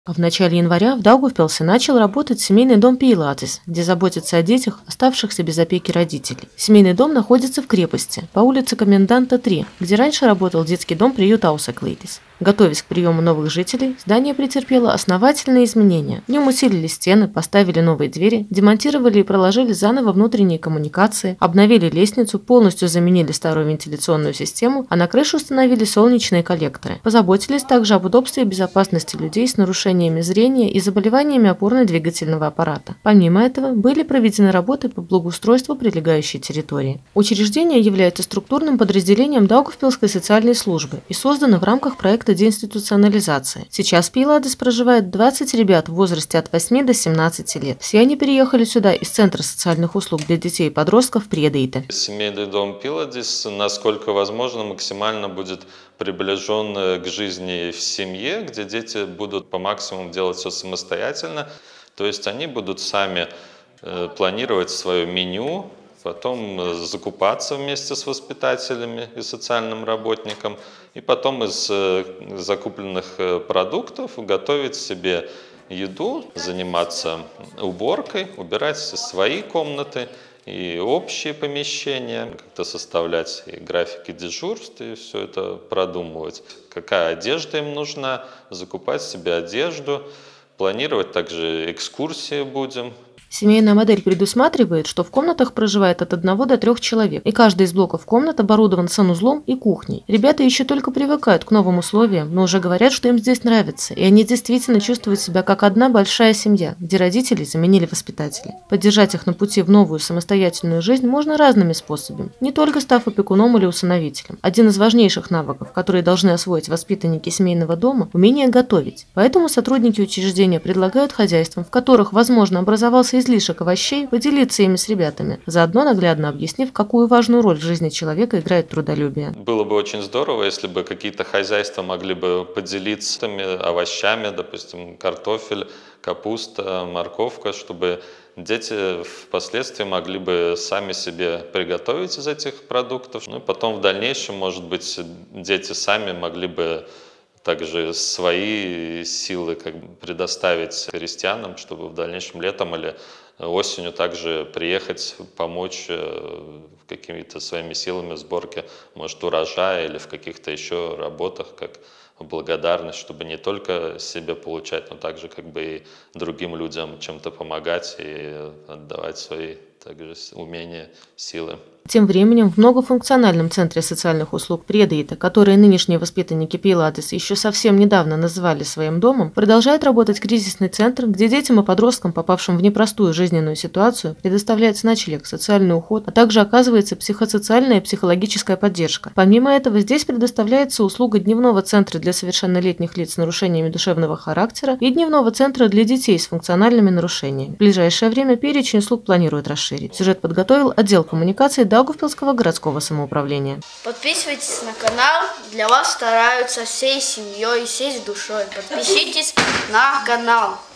А в начале января в Даугавпилсе начал работать семейный дом Пилатес, где заботятся о детях, оставшихся без опеки родителей. Семейный дом находится в крепости, по улице Коменданта 3, где раньше работал детский дом-приют Аусаклейтис. Готовясь к приему новых жителей, здание претерпело основательные изменения. В нем усилили стены, поставили новые двери, демонтировали и проложили заново внутренние коммуникации, обновили лестницу, полностью заменили старую вентиляционную систему, а на крышу установили солнечные коллекторы. Позаботились также об удобстве и безопасности людей с нарушениями зрения и заболеваниями опорно-двигательного аппарата. Помимо этого, были проведены работы по благоустройству прилегающей территории. Учреждение является структурным подразделением Даугавпилской социальной службы и создано в рамках проекта деинституционализации. Сейчас в Пилатес проживает 20 ребят в возрасте от 8 до 17 лет. Все они переехали сюда из Центра социальных услуг для детей и подростков Приедейте. Семейный дом Пилатес, насколько возможно, максимально будет приближен к жизни в семье, где дети будут по максимуму делать все самостоятельно. То есть они будут сами планировать свое меню, потом закупаться вместе с воспитателями и социальным работником, и потом из закупленных продуктов готовить себе еду, заниматься уборкой, убирать свои комнаты и общие помещения, как-то составлять и графики дежурств, и все это продумывать. Какая одежда им нужна, закупать себе одежду, планировать также экскурсии будем. Семейная модель предусматривает, что в комнатах проживает от 1 до 3 человек, и каждый из блоков комнат оборудован санузлом и кухней. Ребята еще только привыкают к новым условиям, но уже говорят, что им здесь нравится, и они действительно чувствуют себя как одна большая семья, где родителей заменили воспитатели. Поддержать их на пути в новую самостоятельную жизнь можно разными способами, не только став опекуном или усыновителем. Один из важнейших навыков, которые должны освоить воспитанники семейного дома – умение готовить. Поэтому сотрудники учреждения предлагают хозяйствам, в которых, возможно, образовался излишек овощей, поделиться ими с ребятами, заодно наглядно объяснив, какую важную роль в жизни человека играет трудолюбие. Было бы очень здорово, если бы какие-то хозяйства могли бы поделиться овощами, допустим, картофель, капуста, морковка, чтобы дети впоследствии могли бы сами себе приготовить из этих продуктов. Ну и потом в дальнейшем, может быть, дети сами могли бы также свои силы предоставить крестьянам, чтобы в дальнейшем летом или осенью также приехать, помочь какими-то своими силами в сборке, может, урожая или в каких-то еще работах, как благодарность, чтобы не только себе получать, но также и другим людям чем-то помогать и отдавать свои также умения, силы. Тем временем в многофункциональном центре социальных услуг Приедейте, который нынешние воспитанники Пилатес еще совсем недавно называли своим домом, продолжает работать кризисный центр, где детям и подросткам, попавшим в непростую жизненную ситуацию, предоставляется ночлег, социальный уход, а также оказывается психосоциальная и психологическая поддержка. Помимо этого, здесь предоставляется услуга дневного центра для совершеннолетних лиц с нарушениями душевного характера и дневного центра для детей с функциональными нарушениями. В ближайшее время перечень услуг планируют расширить. Сюжет подготовил отдел коммуникации Даугавпилского городского самоуправления. Подписывайтесь на канал, для вас стараются всей семьей, всей душой. Подпишитесь на канал.